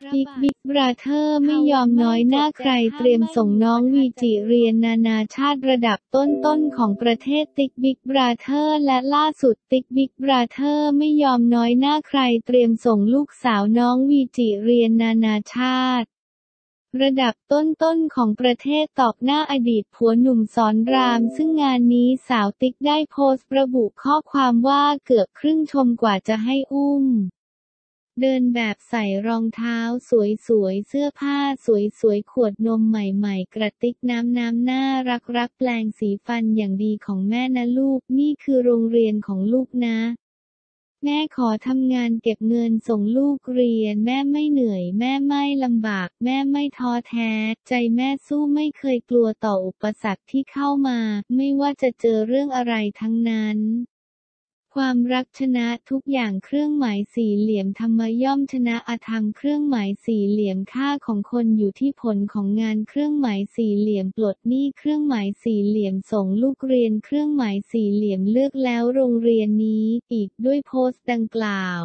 ติ๊กบิ๊กบราเธอร์ไม่ยอมน้อยหน้าใครเตรียมส่งน้องวีจิเรียนนานาชาติระดับต้นๆของประเทศติ๊กบิ๊กบราเธอร์และล่าสุดติ๊กบิ๊กบราเธอร์ไม่ยอมน้อยหน้าใครเตรียมส่งลูกสาวน้องวีจิเรียนนานาชาติระดับต้นๆของประเทศตอกหน้าอดีตผัวหนุ่มสอนรามซึ่งงานนี้สาวติ๊กได้โพสต์ระบุข้อความว่าเกือบครึ่งชมกว่าจะให้อุ้มเดินแบบใส่รองเท้าสวยๆเสื้อผ้าสวยๆขวดนมใหม่ๆกระติกน้ำน่ารักแปลงสีฟันอย่างดีของแม่นะลูกนี่คือโรงเรียนของลูกนะแม่ขอทำงานเก็บเงินส่งลูกเรียนแม่ไม่เหนื่อยแม่ไม่ลำบากแม่ไม่ท้อแท้ใจแม่สู้ไม่เคยกลัวต่ออุปสรรคที่เข้ามาไม่ว่าจะเจอเรื่องอะไรทั้งนั้นความรักชนะทุกอย่างเครื่องหมายสี่เหลี่ยมธรรมย่อมชนะอธรรมเครื่องหมายสี่เหลี่ยมค่าของคนอยู่ที่ผลของงานเครื่องหมายสี่เหลี่ยมปลดหนี้เครื่องหมายสี่เหลี่ยมส่งลูกเรียนเครื่องหมายสี่เหลี่ยมเลือกแล้วโรงเรียนนี้อีกด้วยโพสต์ดังกล่าว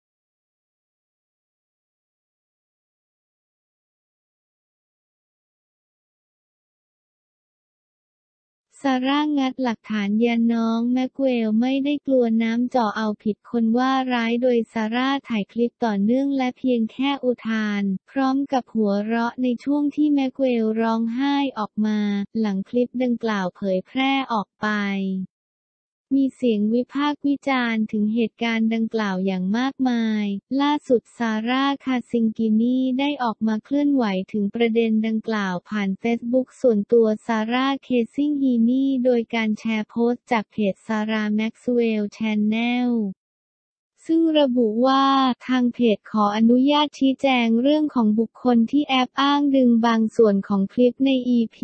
ซาร่างัดหลักฐานยันน้องแม็กเวลไม่ได้กลัวน้ำจ่อเอาผิดคนว่าร้ายโดยซาร่าถ่ายคลิปต่อเนื่องและเพียงแค่อุทานพร้อมกับหัวเราะในช่วงที่แม็กเวลร้องไห้ออกมาหลังคลิปดังกล่าวเผยแพร่ออกไปมีเสียงวิพากษ์วิจารณ์ถึงเหตุการณ์ดังกล่าวอย่างมากมายล่าสุดซาร่าคาซิงกินีได้ออกมาเคลื่อนไหวถึงประเด็นดังกล่าวผ่านเฟซบุ๊กส่วนตัวซาร่าเคซิงฮีนีโดยการแชร์โพสต์จากเพจซาร่าแม็กซ์เวลล์แชนแนลซึ่งระบุว่าทางเพจขออนุญาตชี้แจงเรื่องของบุคคลที่แอบอ้างดึงบางส่วนของคลิปใน EP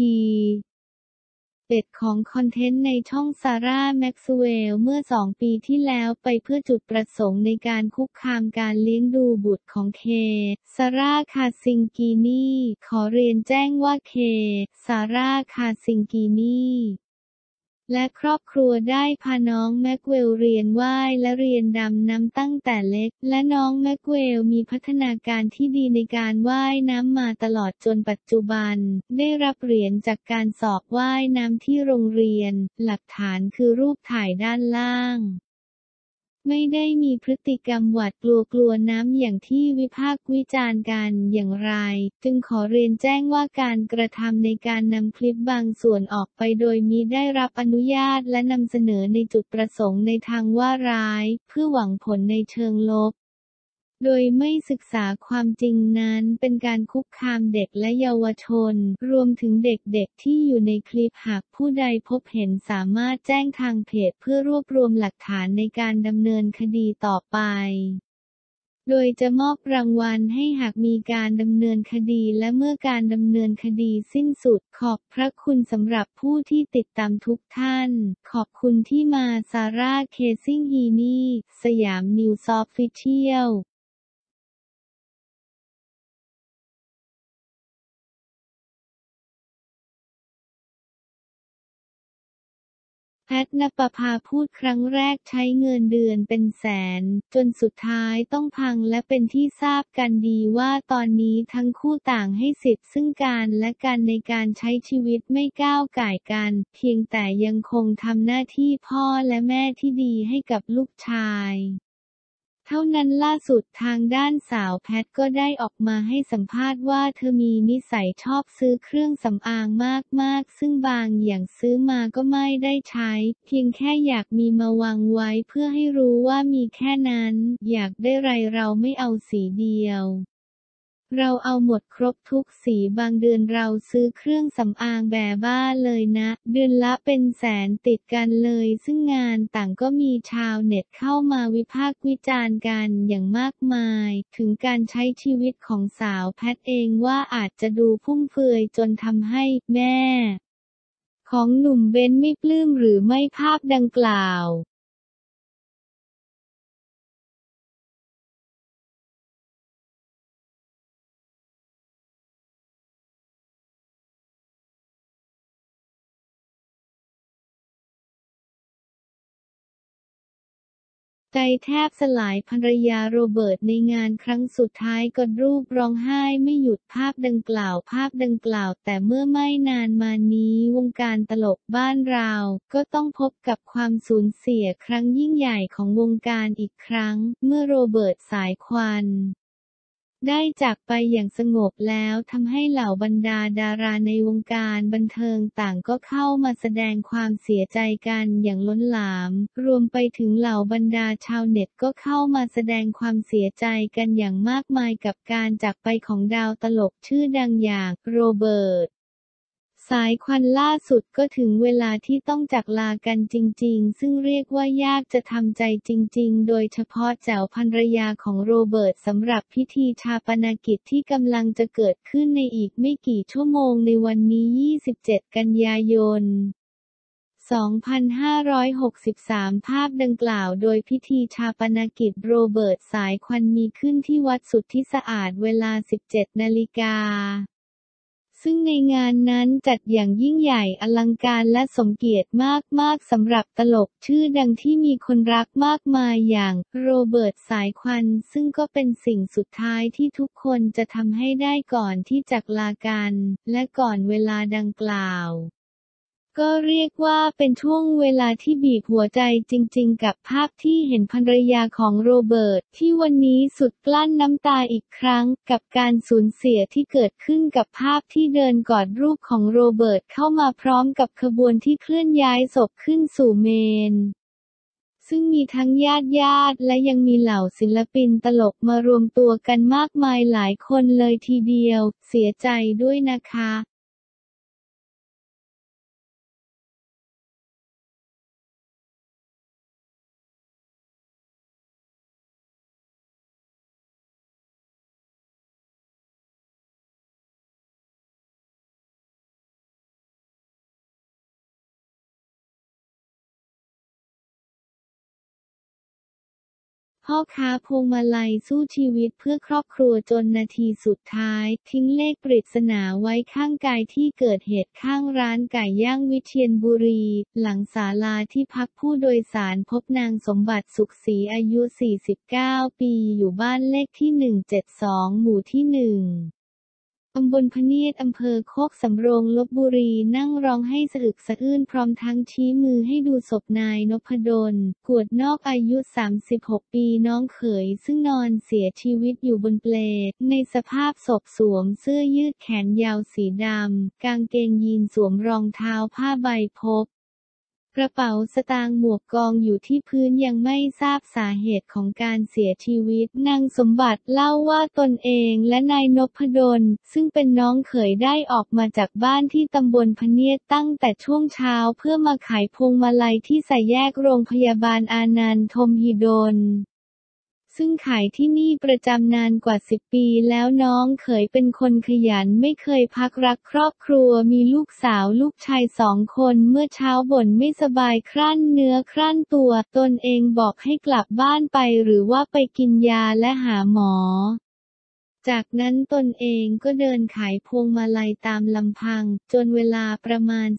ของคอนเทนต์ในช่องซาร่าแม็กซ์เวลล์เมื่อ2 ปีที่แล้วไปเพื่อจุดประสงค์ในการคุกคามการเลี้ยงดูบุตรของเคซาร่าคาซิงกินีขอเรียนแจ้งว่าเคซาร่าคาซิงกินีและครอบครัวได้พาน้องแม็กเวลเรียนว่ายและเรียนดำน้ำตั้งแต่เล็กและน้องแม็กเวลมีพัฒนาการที่ดีในการว่ายน้ำมาตลอดจนปัจจุบันได้รับเหรียญจากการสอบว่ายน้ำที่โรงเรียนหลักฐานคือรูปถ่ายด้านล่างไม่ได้มีพฤติกรรมหวาดกลัวน้ำอย่างที่วิพากษ์วิจารณ์กันอย่างไรจึงขอเรียนแจ้งว่าการกระทำในการนำคลิปบางส่วนออกไปโดยมิได้รับอนุญาตและนำเสนอในจุดประสงค์ในทางว่าร้ายเพื่อหวังผลในเชิงลบโดยไม่ศึกษาความจริงนั้นเป็นการคุกคามเด็กและเยาวชนรวมถึงเด็กๆที่อยู่ในคลิปหากผู้ใดพบเห็นสามารถแจ้งทางเพจเพื่อรวบรวมหลักฐานในการดำเนินคดีต่อไปโดยจะมอบรางวัลให้หากมีการดำเนินคดีและเมื่อการดำเนินคดีสิ้นสุดขอบพระคุณสำหรับผู้ที่ติดตามทุกท่านขอบคุณที่มาซาร่าเคซิงฮีนีสยามนิวส์ออฟฟิเชียลแพทณปภาพูดครั้งแรกใช้เงินเดือนเป็นแสนจนสุดท้ายต้องพังและเป็นที่ทราบกันดีว่าตอนนี้ทั้งคู่ต่างให้สิทธิ์ซึ่งกันและกันในการใช้ชีวิตไม่ก้าวก่ายกันเพียงแต่ยังคงทำหน้าที่พ่อและแม่ที่ดีให้กับลูกชายเท่านั้นล่าสุดทางด้านสาวแพทก็ได้ออกมาให้สัมภาษณ์ว่าเธอมีนิสัยชอบซื้อเครื่องสำอางมากๆซึ่งบางอย่างซื้อมาก็ไม่ได้ใช้เพียงแค่อยากมีมาวางไว้เพื่อให้รู้ว่ามีแค่นั้นอยากได้ไรเราไม่เอาสีเดียวเราเอาหมดครบทุกสีบางเดือนเราซื้อเครื่องสำอางแบบบ้าเลยนะเดือนละเป็นแสนติดกันเลยซึ่งงานต่างก็มีชาวเน็ตเข้ามาวิพากษ์วิจารณ์กันอย่างมากมายถึงการใช้ชีวิตของสาวแพทเองว่าอาจจะดูฟุ่มเฟือยจนทำให้แม่ของหนุ่มเบนไม่ปลื้มหรือไม่ภาพดังกล่าวใจแทบสลายภรรยาโรเบิร์ตในงานครั้งสุดท้ายกอดรูปร้องไห้ไม่หยุดภาพดังกล่าวแต่เมื่อไม่นานมานี้วงการตลกบ้านเราก็ต้องพบกับความสูญเสียครั้งยิ่งใหญ่ของวงการอีกครั้งเมื่อโรเบิร์ตสายควันได้จากไปอย่างสงบแล้วทำให้เหล่าบรรดาดาราในวงการบันเทิงต่างก็เข้ามาแสดงความเสียใจกันอย่างล้นหลามรวมไปถึงเหล่าบรรดาชาวเน็ตก็เข้ามาแสดงความเสียใจกันอย่างมากมายกับการจากไปของดาวตลกชื่อดังอย่างโรเบิร์ตสายควันล่าสุดก็ถึงเวลาที่ต้องจากลากันจริงๆซึ่งเรียกว่ายากจะทำใจจริงๆโดยเฉพาะแจ๋วภรรยาของโรเบิร์ตสำหรับพิธีฌาปนกิจที่กำลังจะเกิดขึ้นในอีกไม่กี่ชั่วโมงในวันนี้27 กันยายน 2563 ภาพดังกล่าวโดยพิธีฌาปนกิจโรเบิร์ตสายควันมีขึ้นที่วัดสุทธิสะอาดเวลา 17 นาฬิกาซึ่งในงานนั้นจัดอย่างยิ่งใหญ่อลังการและสมเกียรติมากๆสำหรับตลกชื่อดังที่มีคนรักมากมายอย่างโรเบิร์ตสายควันซึ่งก็เป็นสิ่งสุดท้ายที่ทุกคนจะทำให้ได้ก่อนที่จากลากันและก่อนเวลาดังกล่าวก็เรียกว่าเป็นช่วงเวลาที่บีบหัวใจจริงๆกับภาพที่เห็นภรรยาของโรเบิร์ตที่วันนี้สุดกลั้นน้ำตาอีกครั้งกับการสูญเสียที่เกิดขึ้นกับภาพที่เดินกอดรูปของโรเบิร์ตเข้ามาพร้อมกับขบวนที่เคลื่อนย้ายศพขึ้นสู่เมนซึ่งมีทั้งญาติและยังมีเหล่าศิลปินตลกมารวมตัวกันมากมายหลายคนเลยทีเดียวเสียใจด้วยนะคะพ่อค้าพวงมาลัยสู้ชีวิตเพื่อครอบครัวจนนาทีสุดท้ายทิ้งเลขปริศนาไว้ข้างกายที่เกิดเหตุข้างร้านไก่ย่างวิเชียรบุรีหลังศาลาที่พักผู้โดยสารพบนางสมบัติสุขศรีอายุ 49 ปีอยู่บ้านเลขที่ 172 หมู่ที่ 1ตำบลพะเนียดอำเภอโคกสำโรงลพบุรีนั่งร้องให้สะอึกสะอื้นพร้อมทั้งชี้มือให้ดูศพนายนพดลกวดนอกอายุ 36 ปีน้องเขยซึ่งนอนเสียชีวิตอยู่บนเปลในสภาพศพสวมเสื้อยืดแขนยาวสีดำกางเกงยีนสวมรองเท้าผ้าใบพกกระเป๋าสตางค์หมวกกองอยู่ที่พื้นยังไม่ทราบสาเหตุของการเสียชีวิตนางสมบัติเล่าว่าตนเองและนายนพดลซึ่งเป็นน้องเขยได้ออกมาจากบ้านที่ตำบลพะเนียดตั้งแต่ช่วงเช้าเพื่อมาขายพวงมาลัยที่สี่แยกโรงพยาบาลอานันทมหิดลซึ่งขายที่นี่ประจำนานกว่า10 ปีแล้วน้องเขยเป็นคนขยันไม่เคยพักรักครอบครัวมีลูกสาวลูกชาย2 คนเมื่อเช้าบ่นไม่สบายครั่นเนื้อครั่นตัวตนเองบอกให้กลับบ้านไปหรือว่าไปกินยาและหาหมอจากนั้นตนเองก็เดินขายพวงมาลัยตามลำพังจนเวลาประมาณ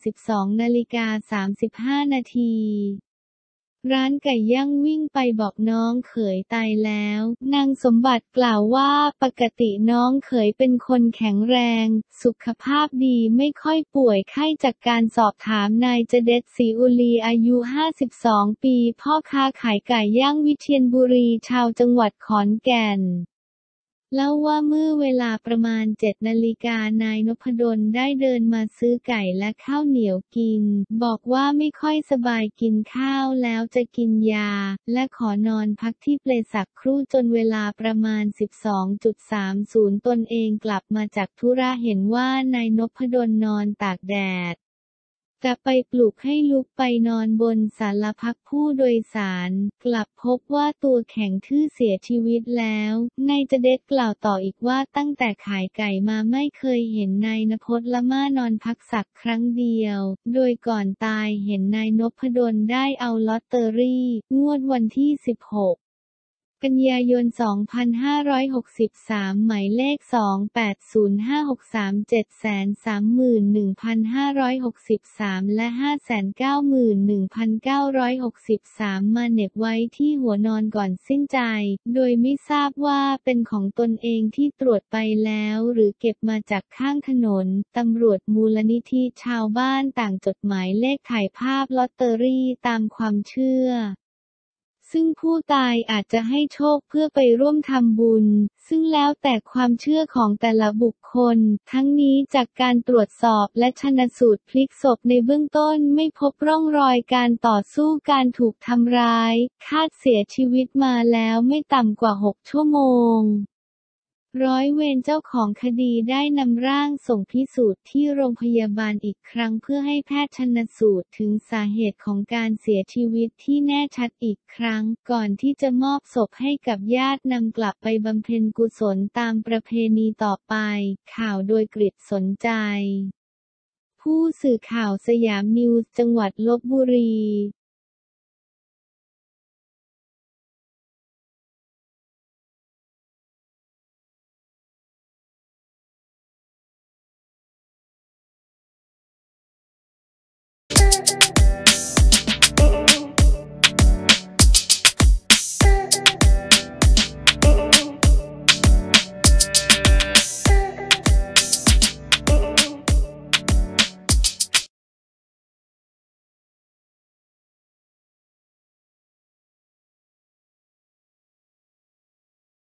12:35 นาทีร้านไก่ย่างวิ่งไปบอกน้องเขยตายแล้วนางสมบัติกล่าวว่าปกติน้องเขยเป็นคนแข็งแรงสุขภาพดีไม่ค่อยป่วยไข้จากการสอบถามนายเจเดชศรีอุลีอายุ 52 ปีพ่อค้าขายไก่ย่างวิเชียรบุรีชาวจังหวัดขอนแก่นเล่าว่าเมื่อเวลาประมาณ 7 นาฬิกานายนพดลได้เดินมาซื้อไก่และข้าวเหนียวกินบอกว่าไม่ค่อยสบายกินข้าวแล้วจะกินยาและขอนอนพักที่เปลสักครู่จนเวลาประมาณ 12:30 ตนเองกลับมาจากธุระเห็นว่านายนพดลนอนตากแดดจะไปปลุกให้ลุกไปนอนบนศาลาพักผู้โดยสารกลับพบว่าตัวแข็งทื่อเสียชีวิตแล้วนายเจเดชกล่าวต่ออีกว่าตั้งแต่ขายไก่มาไม่เคยเห็นนายณพจน์ละม่านอนพักสักครั้งเดียวโดยก่อนตายเห็นนายนพดลได้เอาลอตเตอรี่งวดวันที่ 16 กันยายน 2563 หมายเลข 280563731563 และ 591,963 มาเหน็บไว้ที่หัวนอนก่อนสิ้นใจ โดยไม่ทราบว่าเป็นของตนเองที่ตรวจไปแล้วหรือเก็บมาจากข้างถนน ตำรวจมูลนิธิชาวบ้านต่างจดหมายเลขถ่ายภาพลอตเตอรี่ตามความเชื่อ ซึ่งผู้ตายอาจจะให้โชคเพื่อไปร่วมทำบุญ ซึ่งแล้วแต่ความเชื่อของแต่ละบุคคล ทั้งนี้จากการตรวจสอบและชันสูตรพลิกศพในเบื้องต้นไม่พบร่องรอยการต่อสู้การถูกทำร้าย คาดเสียชีวิตมาแล้วไม่ต่ำกว่า 6 ชั่วโมง ร้อยเวรเจ้าของคดีได้นำร่างส่งพิสูจน์ที่โรงพยาบาลอีกครั้งเพื่อให้แพทย์ชันสูตรถึงสาเหตุของการเสียชีวิตที่แน่ชัดอีกครั้ง ก่อนที่จะมอบศพให้กับญาตินำกลับไปบำเพ็ญกุศลตามประเพณีต่อไป ข่าวโดยกฤษสนใจ ผู้สื่อข่าวสยามนิวส์จังหวัดลพบุรี